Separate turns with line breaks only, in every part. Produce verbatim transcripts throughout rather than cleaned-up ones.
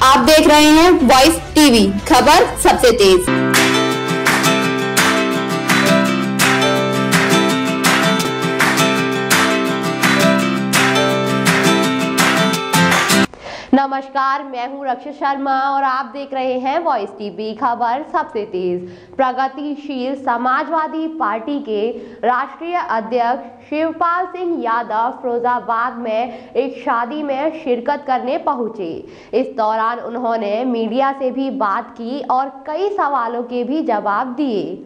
आप देख रहे हैं वॉइस टीवी, खबर सबसे तेज। नमस्कार, मैं हूं रक्षा शर्मा और आप देख रहे हैं वॉइस टीवी, खबर सबसे तेज। प्रगतिशील समाजवादी पार्टी के राष्ट्रीय अध्यक्ष शिवपाल सिंह यादव फिरोजाबाद में एक शादी में शिरकत करने पहुंचे। इस दौरान उन्होंने मीडिया से भी बात की और कई सवालों के भी जवाब दिए।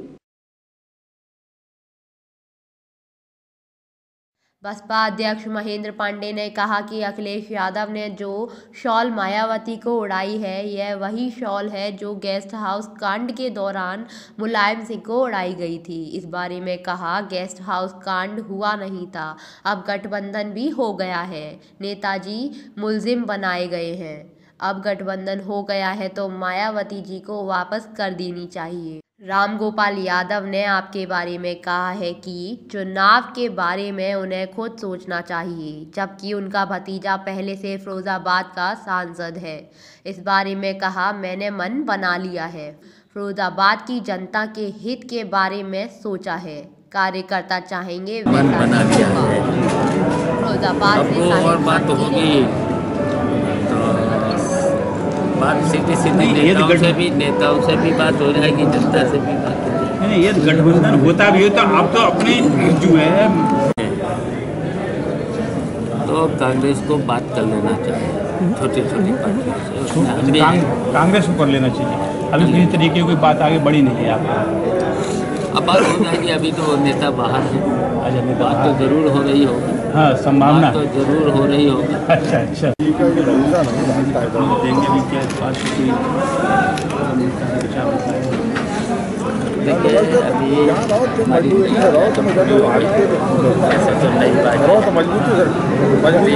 बसपा अध्यक्ष महेंद्र पांडे ने कहा कि अखिलेश यादव ने जो शॉल मायावती को उड़ाई है, यह वही शॉल है जो गेस्ट हाउस कांड के दौरान मुलायम सिंह को उड़ाई गई थी। इस बारे में कहा, गेस्ट हाउस कांड हुआ नहीं था, अब गठबंधन भी हो गया है, नेताजी मुलजिम बनाए गए हैं। अब गठबंधन हो गया है तो मायावती जी को वापस कर देनी चाहिए। रामगोपाल यादव ने आपके बारे में कहा है कि चुनाव के बारे में उन्हें खुद सोचना चाहिए, जबकि उनका भतीजा पहले से फिरोजाबाद का सांसद है। इस बारे में कहा, मैंने मन बना लिया है, फिरोजाबाद की जनता के हित के बारे में सोचा है, कार्यकर्ता चाहेंगे
मन बना लिया है।
फिरोजाबाद से
और बात होगी बात सीधी सीधी नेताओं से भी नेताओं से भी बात हो जाएगी, जनता से भी बात हो जाएगी।
नहीं, ये गठबंधन होता भी हो तो आप तो अपने जो है
तो कांग्रेस को बात कर लेना चाहिए, छोटी छोटी पार्टियों से
कांग्रेस को कर लेना चाहिए। अभी किसी तरीके की बात आगे बढ़ी नहीं है आपको।
अब बात हो जाएगी, अभी तो नेता बाहर है, बात तो जरूर हो रही होगी।
हाँ, संभावना
तो जरूर हो रही होगी।
अच्छा अच्छा
देखिए, अभी हमारी ऐसा तो नई बात है,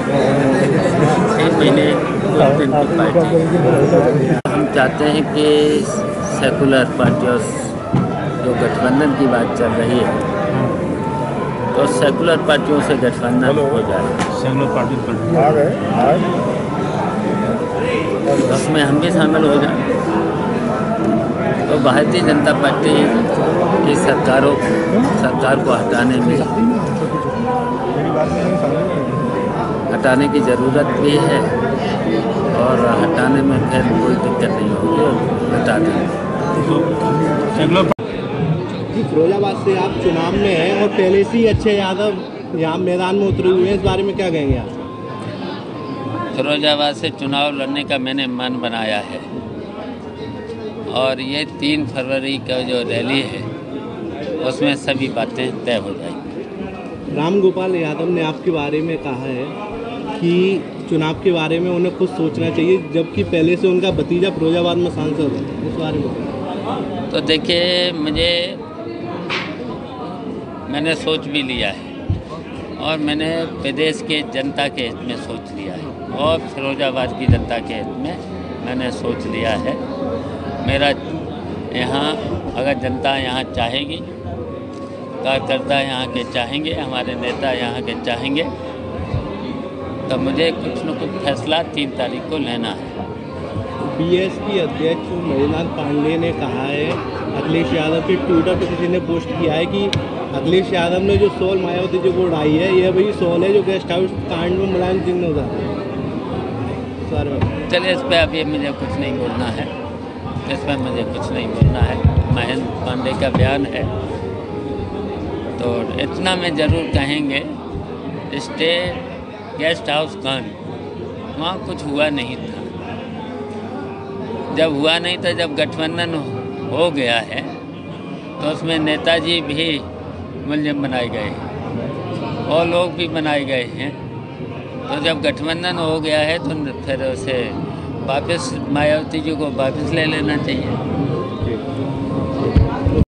एक महीने दो दिन की पार्टी। हम चाहते हैं कि सेकुलर पार्टियों जो गठबंधन की बात चल रही है, तो सेकुलर पार्टियों से गठबंधन हो जाए।
सेकुलर पार्टी
उसमें हम भी शामिल हो जाए, तो भारतीय जनता पार्टी की सरकारों सरकार को हटाने में हटाने की ज़रूरत भी है और हटाने में फिर कोई दिक्कत नहीं होगी, हटा देंगे।
फिरोजाबाद से आप चुनाव में हैं और पहले से ही अच्छे यादव यहाँ मैदान में उतरे हुए हैं, इस बारे में क्या कहेंगे आप?
फिरोजाबाद से चुनाव लड़ने का मैंने मन बनाया है और ये तीन फरवरी का जो रैली है उसमें सभी बातें तय हो जाएंगी।
रामगोपाल यादव ने आपके बारे में कहा है कि चुनाव के बारे में उन्हें खुद सोचना चाहिए, जबकि पहले से उनका भतीजा फिरोजाबाद में सांसद है, इस बारे में?
तो देखिए, मुझे मैंने सोच भी लिया है और मैंने प्रदेश के जनता के हित में सोच लिया है और फिरोजाबाद की जनता के हित में मैंने सोच लिया है। मेरा यहाँ अगर जनता यहाँ चाहेगी, कार्यकर्ता यहाँ के चाहेंगे, हमारे नेता यहाँ के चाहेंगे, तो मुझे कुछ न कुछ फैसला तीन तारीख को लेना है।
बीएसपी अध्यक्ष महेंद्र पांडे ने कहा है, अखिलेश यादव के ट्विटर पर किसी ने पोस्ट किया है कि अखिलेश यादव ने जो शॉल मायावती जी को उड़ाई है, यह वही शॉल है जो गेस्ट हाउस कांड में मुलायम सिंह ने उड़ाया।
चलिए, इस पर अभी मुझे कुछ नहीं बोलना है, इस पर मुझे कुछ नहीं बोलना है। महेंद्र पांडे का बयान है, तो इतना में ज़रूर कहेंगे, स्टेट गेस्ट हाउस कांड वहाँ कुछ हुआ नहीं था। जब हुआ नहीं था, जब गठबंधन हो गया है तो उसमें नेताजी भी मुलजिम बनाए गए हैं और लोग भी बनाए गए हैं। तो जब गठबंधन हो गया है तो फिर उसे वापस मायावती जी को वापस ले लेना चाहिए।